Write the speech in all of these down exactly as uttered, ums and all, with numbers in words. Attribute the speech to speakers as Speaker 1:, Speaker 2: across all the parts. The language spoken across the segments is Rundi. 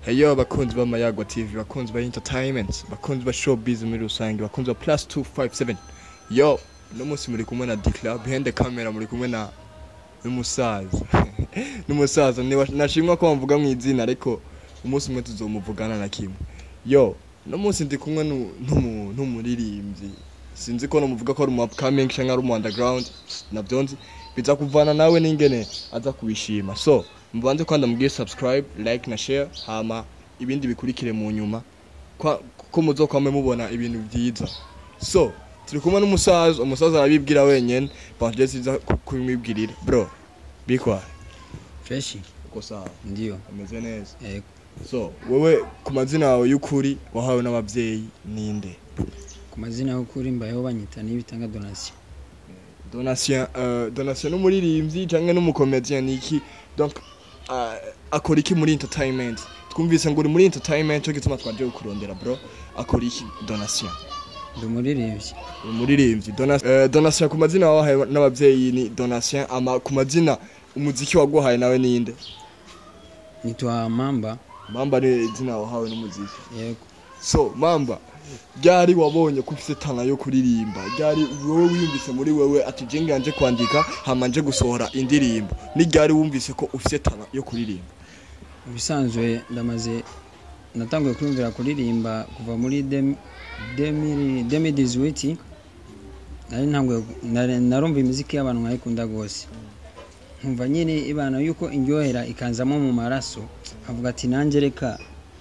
Speaker 1: Heyo bakunzi ba Mayago T V, bakunzi ba entertainment, bakunzi ba showbiz muri rusange, bakunzi ba plus two five seven. Yo, no musi muri kumwe na Dikla, behind the camera muri kumwe na umusaza. N'umusaza nashimwa ko bamvuga mu izina ariko umunsi umwe tuzomuvugana na kimwe. Yo, no musi ndi kumwe n'umuririmbyi. Sinzi ko no muvuga ko ari mu upcoming cyangwa ari mu underground, nabyonzi biza kuvana nawe n'ingene aza kubishima. So, mbanze kwanda mugiye subscribe, like na share, hama ibindi bikurikire mu nyuma ko muzokwame mubona ibintu byiza. So, turi kumwe n'umusaza, umusaza arabibwira wenyene, banje siza kumwibwirira. Bro, bikwa
Speaker 2: fresh
Speaker 1: uko sawa?
Speaker 2: Ndio,
Speaker 1: ameze neza.
Speaker 2: Yego.
Speaker 1: So, wewe ku mazina yawe y'ukuri wahawe n'abavyeyi ninde?
Speaker 2: Ku mazina y'ukuri mbayeho banyita n'ibitanga donation.
Speaker 1: Donation, euh donation n'umuririmbyi canke n'umukomedian niki? Donc uh, akora iki muri entertainment? Twumvise ngo uri muri entertainment cyo gituma twaje ukurondera bro. Akora iki donation?
Speaker 2: Ndumuririmbyi.
Speaker 1: Umuririmbyi. Donation uh, donation ku mazina wahaye n'abavyeyi ni donation, ama ku mazina umuziki waguhaye nawe ninde?
Speaker 2: Nitwa Mamba.
Speaker 1: Mamba ni izina wahawe n'umuziki.
Speaker 2: Yego.
Speaker 1: So Mamba, ryari wabonye ko ufite tana yo kuririmba? Ryari wowe wiyumvise muri wewe ati je nganje kwandika hamanje gusohora indirimbo? Ni ryari wumvise ko ufite tana yo kuririmba?
Speaker 2: Bisanzwe ndamaze natanguye kwumvira kuririmba kuva muri deux mille dix-huit. Nari ntangwe narumva imiziki y'abantu nkayikunda gose. Nkumva nyine ibana yuko indyohera ikanzamo mu maraso. Avuga ati nanje reka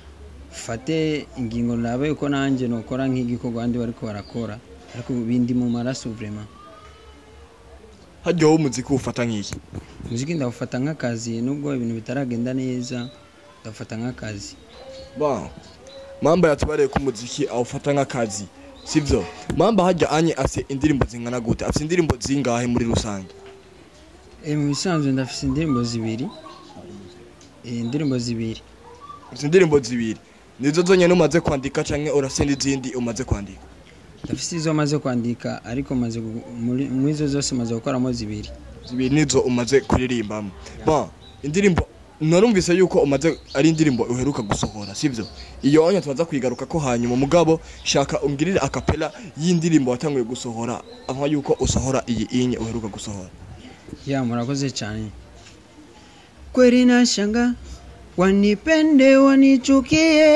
Speaker 2: fate ingingo nabe uko nanje nokora nk'igikorwa andi bariko barakora, ariko bindi mu maraso vraiment.
Speaker 1: Hajyo umuziki ufata nk'iki?
Speaker 2: Muziki ndawufata nk'akazi, nubwo ibintu bitaragenda neza ndafata nk'akazi.
Speaker 1: Ba Mamba yatubareye ku muziki awufata nk'akazi, sivyo? Mamba hajya anye afite indirimbo zingana gute? Afite indirimbo zingahe muri rusange?
Speaker 2: Eh mu bisanzwe ndafite indirimbo zibiri. Eh indirimbo zibiri.
Speaker 1: Afite indirimbo zibiri. Nizo zonyene umaze kwandika canke urasenda izindi umaze kwandika?
Speaker 2: Ndafite izo maze kwandika ariko maze muri izo zose maze gukoramo zibiri.
Speaker 1: Zibiri nizo umaze kuririmbamo. Ba indirimbo narumvise yuko umaze ari indirimbo uheruka gusohora, sivyo? Iyo onye tubaza kwigaruka ko hanyuma mugabo shaka ungirire akapela y'indirimbo watanguye gusohora, aho yuko usohora iyi inye uheruka gusohora.
Speaker 2: Ya murakoze cyane. Kweli nashanga wanipende wanichukie,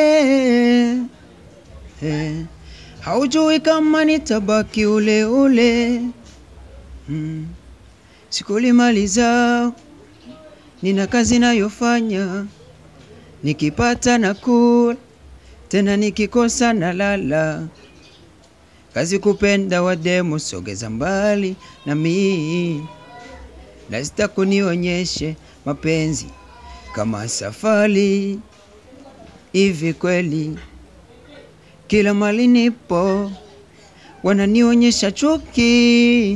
Speaker 2: eh, haujui kama nitabaki ule ule. hmm. Sikulimaliza, nina kazi nayofanya, nikipata na kula, tena nikikosa na lala. Kazi kupenda wademu sogeza mbali na mimi, na sitakunionyeshe mapenzi kama safari. Hivi kweli kila mali nipo wananionyesha chuki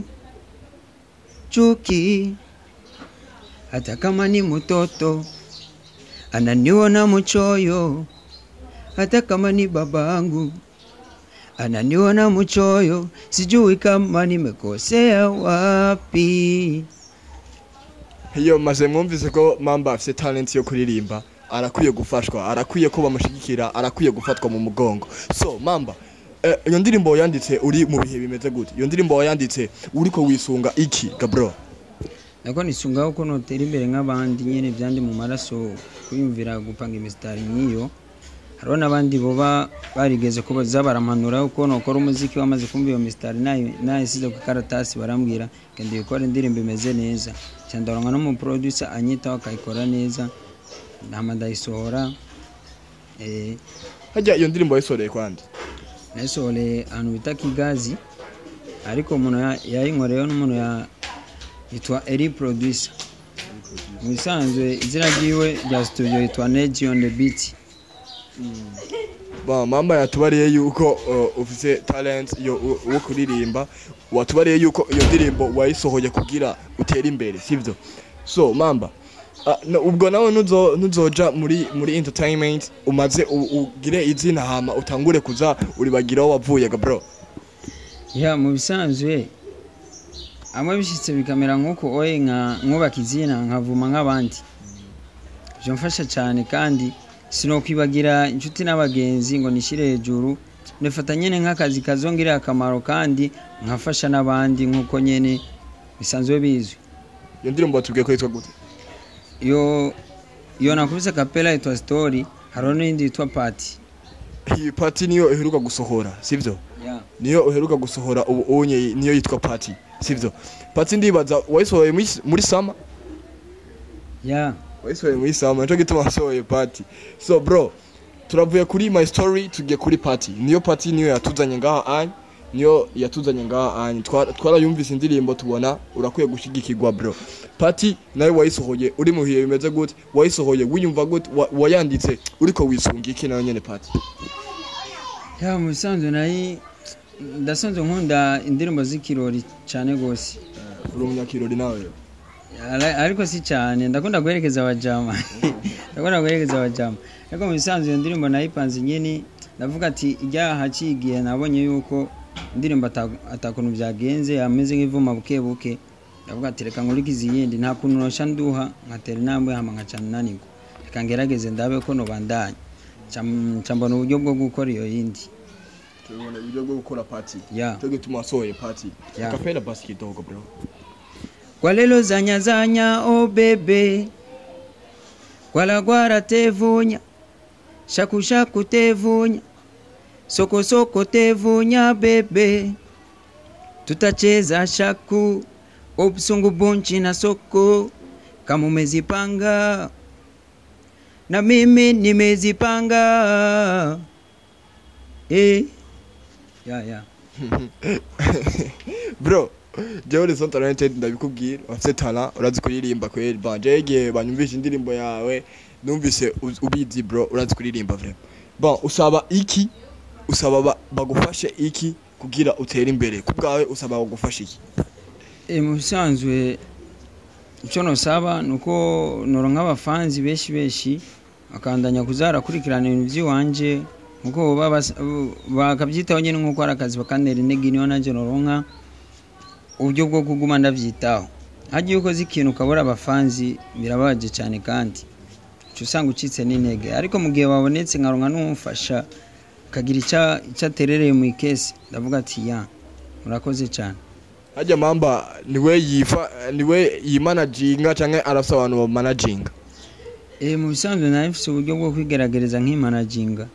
Speaker 2: chuki, hata kama ni mtoto ananiona mchoyo, hata kama ni babangu ananiona mchoyo. Sijui kama nimekosea wapi.
Speaker 1: Iyo maze mwumvise ko Mamba afite talent yo kuririmba, arakwiye gufashwa, arakwiye ko bamushigikira, arakwiye gufatwa mu mugongo. So Mamba, iyo eh, ndirimbo yanditse uri mu bihe bimeze gute? Iyo ndirimbo yanditse uriko wisunga iki gabro?
Speaker 2: Nako nisunga uko notera imbere nk'abandi nyene byandi mu maraso, kuyumvira gupanga imistari nkiyo. Hariho n'abandi boba barigeze ko bazabaramanura uko nokora umuziki wamaze kumva iyo mistari nayo nayo size ku karatasi barambwira kandi gukora indirimbo imeze neza. Cyandaronga no mu producer anyita wakayikora neza, nama ndayisohora. Eh
Speaker 1: hajya iyo ndirimbo yayisoreye kwandi?
Speaker 2: Nayisohore anu bita Kigazi, ariko umuntu yayinkoreyo n'umuntu ya yitwa Eri producer. Musanzwe izina ryiwe rya studio yitwa Neji on the beat.
Speaker 1: Ba Mamba yatubariye yuko uh, ufite talent yo wo kuririmba, watubariye yuko iyo ndirimbo wayisohoye kugira utera imbere, sivyo? So Mamba, uh, no, ubwo nawe nuzo nuzoja muri muri entertainment umaze ugire izina hama utangure kuza uribagiraho wavuye ga bro?
Speaker 2: Ya mu bisanzwe amwe bishitse bikamera nkuko oye nka nkubaka izina nkavuma nk'abandi. Byo mfasha cyane kandi sinokwibagira inshuti n'abagenzi ngo nishire hejuru nefata nyene nk'akazi kazongera akamaro kandi nkafasha n'abandi nkuko nyene bisanzwe bizwi.
Speaker 1: Iyo ndirimbo batubwiye ko yitwa gute?
Speaker 2: Yo yo nakubise kapela yitwa Story, haro n'indi yitwa Party.
Speaker 1: Iyi Party niyo iheruka gusohora, sivyo?
Speaker 2: Yeah.
Speaker 1: Niyo uheruka gusohora ubu onye niyo yitwa Party, sivyo? Party ndibaza wayisohoye muri Sama?
Speaker 2: Yeah.
Speaker 1: Wayisohoye muri Sama, nico gituma wasohoye Party. So bro, turavuye kuri My Story tugiye kuri Party. Niyo Party niyo yatuzanye ngaha anye, niyo yatuzanye ngaha anye. Twarayumvise indirimbo tubona urakwiye gushigikirwa bro. Party nawe wayisohoye uri muhiye bimeze gute? Wayisohoye wiyumva gute? Wayanditse uriko wisunga iki nayo nyene Party?
Speaker 2: Ya musanzwe nayi ndasanzwe nkunda indirimbo z'ikirori cyane gose.
Speaker 1: Uri umunyakirori nawe?
Speaker 2: Ariko si cyane ndakunda guherekeza abajama. Ndakunda guherekeza abajama. Ariko musanzwe iyo ndirimbo nayipanze nyene ndavuga ati ijya hacigiye nabonye yuko indirimbo atakuntu byagenze ameze nk'ivuma buke buke. Ndavuga ati reka nkurikize yindi nta kuntu nosha nduha nkatera intambwe hama nkacana naniko. Reka ngerageze ndabe ko no bandanye. Chambona uburyo bwo gukora iyo yindi.
Speaker 1: Tubona uburyo bwo gukora Party.
Speaker 2: Yeah.
Speaker 1: Twege tumasohoye Party.
Speaker 2: Yeah.
Speaker 1: Kapela basi kidogo bro.
Speaker 2: Kwa lelo zanya zanya oh bebe. Kwala gwara tevunya. Shaku shaku tevunya. Soko soko tevunya bebe. Tutacheza shaku. Obsungu bunchi na soko. Kama umezipanga. Na mimi nimezipanga. Eh. Ya ya.
Speaker 1: Bro, jewe son talented ndabikubwira. Afite talent, urazi kuririmba kweli. Banje yege banyumvisha indirimbo yawe, numvise ubizi bro, urazi kuririmba vraiment. Bon, usaba iki? Usaba bagufashe iki kugira utere imbere? Kubwawe usaba bagufashe iki?
Speaker 2: Eh musanzwe icyo nosaba nuko noronka abafanzi beshi beshi akandanya kuzara kurikirana ibintu by'iwanje nkuko bakabyitaho nyene nkuko arakazi bakanera intege niyo nanje noronka uburyo bwo kuguma ndavyitaho. Hagiye ukoze ikintu ukabura abafanzi birabaje cyane kandi cyo usanga ucitse n'intege, ariko mu gihe babonetse nkaronka n'umufasha kagira ica icaterereye mu ikesi ndavuga ati ya murakoze cyane.
Speaker 1: Hajya Mamba niwe yifa niwe yimanaginga canke arafisa abantu ba managinga?
Speaker 2: Eh mu bisanzwe nafise uburyo bwo kwigeragereza nk'imanaginga.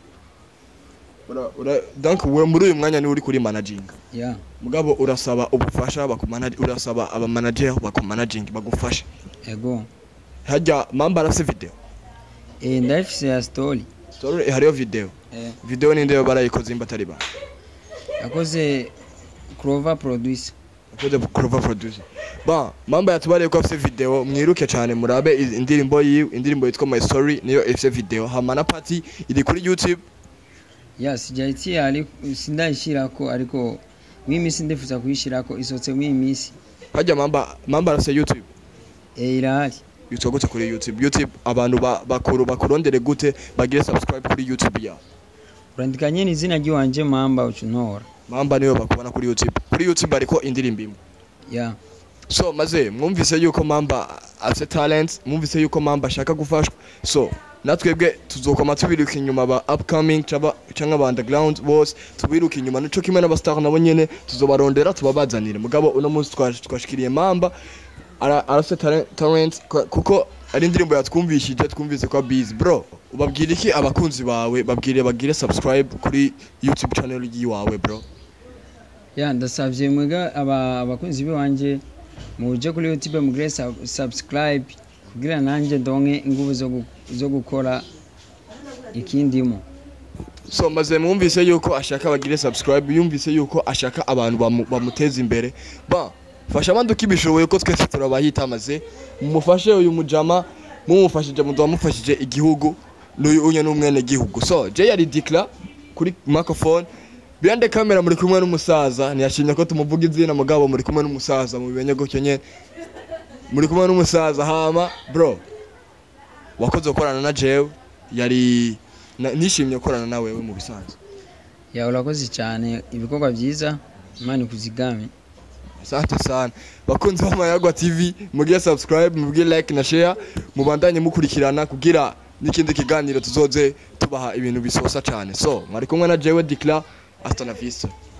Speaker 1: Ura ura donc we muri uyu mwanya ni uri kuri managinga.
Speaker 2: Yeah.
Speaker 1: Mugabo urasaba ubufasha bakumanage, urasaba aba manager bakumanaging bagufasha.
Speaker 2: Ego.
Speaker 1: Hajya Mamba arafise video?
Speaker 2: Eh ndafise ya story.
Speaker 1: Story hariyo video.
Speaker 2: Eh.
Speaker 1: Video ni ndeyo barayikoze imbatari ba.
Speaker 2: Yakoze Clover producer.
Speaker 1: Yakoze Clover producer. Ba Mamba yatubareye ko afise video, mwiruke cyane murabe indirimbo yiwe, indirimbo yitwa My Story niyo ifise video. Hamana Party iri kuri YouTube.
Speaker 2: Yes, jaiti ali sindayishirako ariko mwimisi ndefuza kuyishirako isotse mwimisi.
Speaker 1: Hajya Mamba Mamba arafise YouTube?
Speaker 2: Eh irahari.
Speaker 1: Yitwa gute kuri YouTube? YouTube abantu bakuru bakurondere gute bagire subscribe kuri YouTube ya?
Speaker 2: Urandika nyene izina ry'wanje Mamba ucuntora.
Speaker 1: Mamba niyo bakubona kuri YouTube. Kuri YouTube ariko indirimbo imwe.
Speaker 2: Yeah.
Speaker 1: So maze mwumvise yuko Mamba afite talent, mwumvise yuko Mamba ashaka gufashwa. So natwebwe tuzokoma tubiruka inyuma ba upcoming chaba cyangwa ba underground boss, tubiruka inyuma nico kimwe n'abastar nabo nyene tuzobarondera tubabazanire. Mugabo uno munsi twashikiriye Mamba arafite talent kuko ari indirimbo yatwumvishije twumvise kwa busy bro. Ubabwira iki abakunzi bawe? Babwire bagire subscribe kuri YouTube channel yiwawe bro.
Speaker 2: Ya ndasavye mwega aba abakunzi biwanje muje kuri YouTube mugire subscribe kugira nanje donke inguvu zo zo gukora ikindimo.
Speaker 1: So maze mwumvise yuko ashaka bagire subscribe, yumvise yuko ashaka abantu bamuteza imbere. Ba fasha bandu kibishoboye ko twese turabahita maze mumufashe uyu mujama, mumufashije muzo mufashije igihugu n'uyu unye n'umwene gihugu. So je yari Dikla kuri microphone. Biyande kamera muri kumwe n'umusaza, ntiyashimye ko tumuvuga izina mugabo muri kumwe n'umusaza mu bibenye gutyo nyene. Muri kumwe n'umusaza hama bro. Wakoze gukorana na jewe yari nishimye gukorana nawe we mu bisanzwe.
Speaker 2: Ya urakoze cyane ibikorwa byiza Imana kuzigame.
Speaker 1: Asante sana. Bakunzi ba Mayagwa T V, mugiye subscribe, mugiye like na share, mubandanye mukurikirana kugira n'ikindi kiganiro tuzoze tubaha ibintu bisosa cyane. So mwari kumwe na jewe Dikla, hasta la vista.